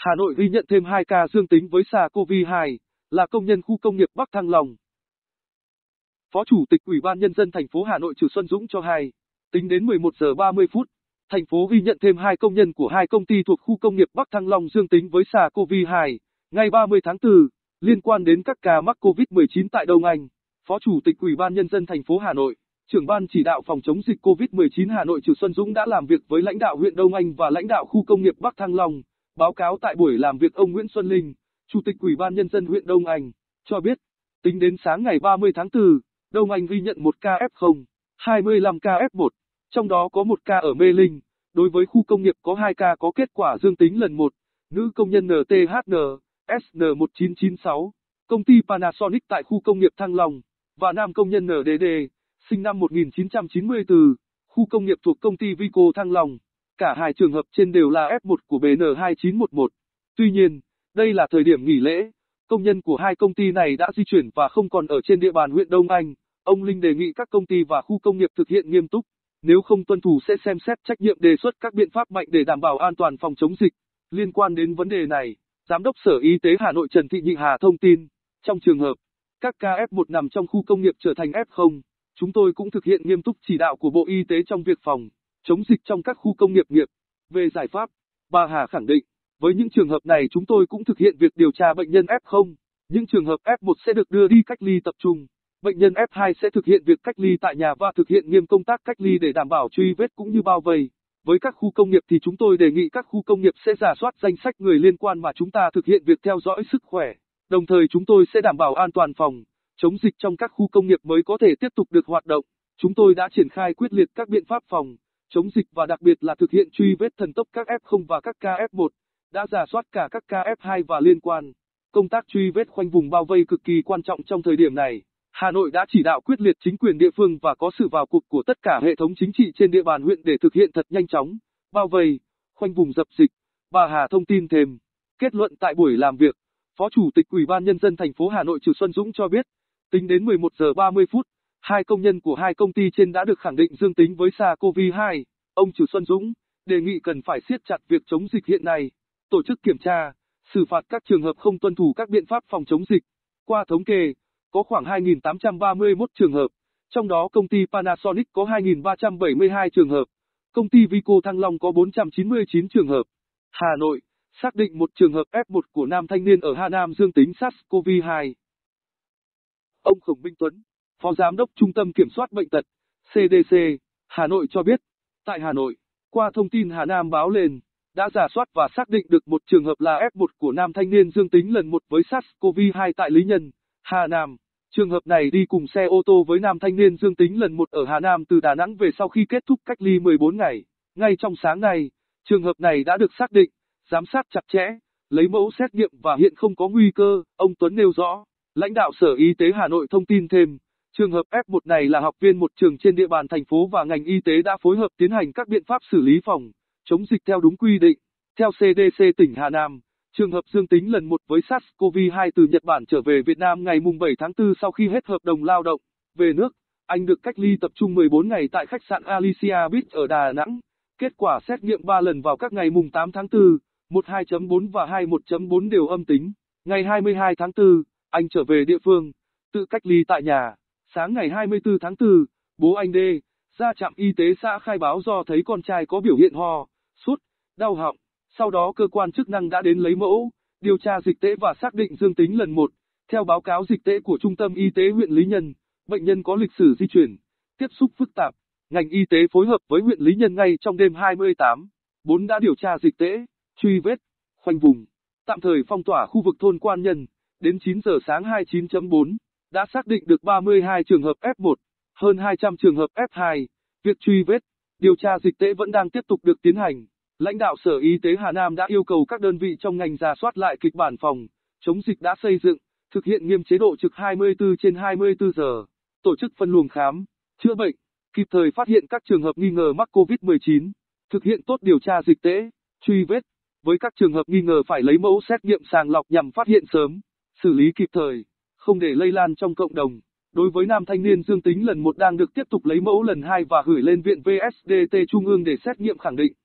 Hà Nội ghi nhận thêm 2 ca dương tính với SARS-CoV-2, là công nhân khu công nghiệp Bắc Thăng Long. Phó Chủ tịch Ủy ban Nhân dân thành phố Hà Nội Trử Xuân Dũng cho hay, tính đến 11 giờ 30 phút, thành phố ghi nhận thêm 2 công nhân của 2 công ty thuộc khu công nghiệp Bắc Thăng Long dương tính với SARS-CoV-2, ngày 30 tháng 4, liên quan đến các ca mắc COVID-19 tại Đông Anh. Phó Chủ tịch Ủy ban Nhân dân thành phố Hà Nội, trưởng ban chỉ đạo phòng chống dịch COVID-19 Hà Nội Trử Xuân Dũng đã làm việc với lãnh đạo huyện Đông Anh và lãnh đạo khu công nghiệp Bắc Thăng Long. Báo cáo tại buổi làm việc, ông Nguyễn Xuân Linh, Chủ tịch Ủy ban Nhân dân huyện Đông Anh, cho biết, tính đến sáng ngày 30 tháng 4, Đông Anh ghi nhận 1 ca F0, 25 ca F1, trong đó có 1 ca ở Mê Linh. Đối với khu công nghiệp có 2 ca có kết quả dương tính lần 1, nữ công nhân NTHN, SN1996, công ty Panasonic tại khu công nghiệp Thăng Long, và nam công nhân NDD, sinh năm 1994, khu công nghiệp thuộc công ty Vico Thăng Long. Cả 2 trường hợp trên đều là F1 của BN2911. Tuy nhiên, đây là thời điểm nghỉ lễ, công nhân của 2 công ty này đã di chuyển và không còn ở trên địa bàn huyện Đông Anh. Ông Linh đề nghị các công ty và khu công nghiệp thực hiện nghiêm túc, nếu không tuân thủ sẽ xem xét trách nhiệm, đề xuất các biện pháp mạnh để đảm bảo an toàn phòng chống dịch. Liên quan đến vấn đề này, Giám đốc Sở Y tế Hà Nội Trần Thị Nhị Hà thông tin, trong trường hợp các ca F1 nằm trong khu công nghiệp trở thành F0, chúng tôi cũng thực hiện nghiêm túc chỉ đạo của Bộ Y tế trong việc phòng chống dịch trong các khu công nghiệp nghiệp. Về giải pháp, bà Hà khẳng định, với những trường hợp này chúng tôi cũng thực hiện việc điều tra bệnh nhân F0, những trường hợp F1 sẽ được đưa đi cách ly tập trung, bệnh nhân F2 sẽ thực hiện việc cách ly tại nhà và thực hiện nghiêm công tác cách ly để đảm bảo truy vết cũng như bao vây. Với các khu công nghiệp thì chúng tôi đề nghị các khu công nghiệp sẽ rà soát danh sách người liên quan mà chúng ta thực hiện việc theo dõi sức khỏe, đồng thời chúng tôi sẽ đảm bảo an toàn phòng chống dịch trong các khu công nghiệp mới có thể tiếp tục được hoạt động. Chúng tôi đã triển khai quyết liệt các biện pháp phòng chống dịch và đặc biệt là thực hiện truy vết thần tốc các F0 và các ca F1, đã rà soát cả các ca F2 và liên quan. Công tác truy vết khoanh vùng bao vây cực kỳ quan trọng trong thời điểm này. Hà Nội đã chỉ đạo quyết liệt chính quyền địa phương và có sự vào cuộc của tất cả hệ thống chính trị trên địa bàn huyện để thực hiện thật nhanh chóng, bao vây, khoanh vùng dập dịch. Bà Hà thông tin thêm, kết luận tại buổi làm việc, Phó Chủ tịch Ủy ban Nhân dân thành phố Hà Nội Trử Xuân Dũng cho biết, tính đến 11 giờ 30 phút, 2 công nhân của 2 công ty trên đã được khẳng định dương tính với SARS-CoV-2. Ông Trử Xuân Dũng đề nghị cần phải siết chặt việc chống dịch hiện nay, tổ chức kiểm tra, xử phạt các trường hợp không tuân thủ các biện pháp phòng chống dịch. Qua thống kê, có khoảng 2.831 trường hợp, trong đó công ty Panasonic có 2.372 trường hợp, công ty Vico Thăng Long có 499 trường hợp. Hà Nội xác định 1 trường hợp F1 của nam thanh niên ở Hà Nam dương tính SARS-CoV-2. Ông Khổng Minh Tuấn, Phó Giám đốc Trung tâm Kiểm soát Bệnh tật, CDC, Hà Nội cho biết, tại Hà Nội, qua thông tin Hà Nam báo lên, đã rà soát và xác định được 1 trường hợp là F1 của nam thanh niên dương tính lần 1 với SARS-CoV-2 tại Lý Nhân, Hà Nam. Trường hợp này đi cùng xe ô tô với nam thanh niên dương tính lần 1 ở Hà Nam từ Đà Nẵng về sau khi kết thúc cách ly 14 ngày. Ngay trong sáng nay, trường hợp này đã được xác định, giám sát chặt chẽ, lấy mẫu xét nghiệm và hiện không có nguy cơ, ông Tuấn nêu rõ. Lãnh đạo Sở Y tế Hà Nội thông tin thêm, trường hợp F1 này là học viên một trường trên địa bàn thành phố và ngành y tế đã phối hợp tiến hành các biện pháp xử lý phòng chống dịch theo đúng quy định. Theo CDC tỉnh Hà Nam, trường hợp dương tính lần 1 với SARS-CoV-2 từ Nhật Bản trở về Việt Nam ngày 7 tháng 4 sau khi hết hợp đồng lao động. Về nước, anh được cách ly tập trung 14 ngày tại khách sạn Alicia Beach ở Đà Nẵng. Kết quả xét nghiệm 3 lần vào các ngày 8 tháng 4, 12.4 và 21.4 đều âm tính. Ngày 22 tháng 4, anh trở về địa phương, tự cách ly tại nhà. Sáng ngày 24 tháng 4, bố anh D ra trạm y tế xã khai báo do thấy con trai có biểu hiện ho, sốt, đau họng. Sau đó cơ quan chức năng đã đến lấy mẫu, điều tra dịch tễ và xác định dương tính lần 1. Theo báo cáo dịch tễ của Trung tâm Y tế huyện Lý Nhân, bệnh nhân có lịch sử di chuyển, tiếp xúc phức tạp. Ngành y tế phối hợp với huyện Lý Nhân ngay trong đêm 28/4 đã điều tra dịch tễ, truy vết, khoanh vùng, tạm thời phong tỏa khu vực thôn Quan Nhân. Đến 9 giờ sáng 29/4, đã xác định được 32 trường hợp F1, hơn 200 trường hợp F2. Việc truy vết, điều tra dịch tễ vẫn đang tiếp tục được tiến hành. Lãnh đạo Sở Y tế Hà Nam đã yêu cầu các đơn vị trong ngành rà soát lại kịch bản phòng chống dịch đã xây dựng, thực hiện nghiêm chế độ trực 24/24 giờ, tổ chức phân luồng khám, chữa bệnh, kịp thời phát hiện các trường hợp nghi ngờ mắc COVID-19, thực hiện tốt điều tra dịch tễ, truy vết. Với các trường hợp nghi ngờ phải lấy mẫu xét nghiệm sàng lọc nhằm phát hiện sớm, xử lý kịp thời, không để lây lan trong cộng đồng. Đối với nam thanh niên dương tính lần 1 đang được tiếp tục lấy mẫu lần 2 và gửi lên Viện VSDT Trung ương để xét nghiệm khẳng định.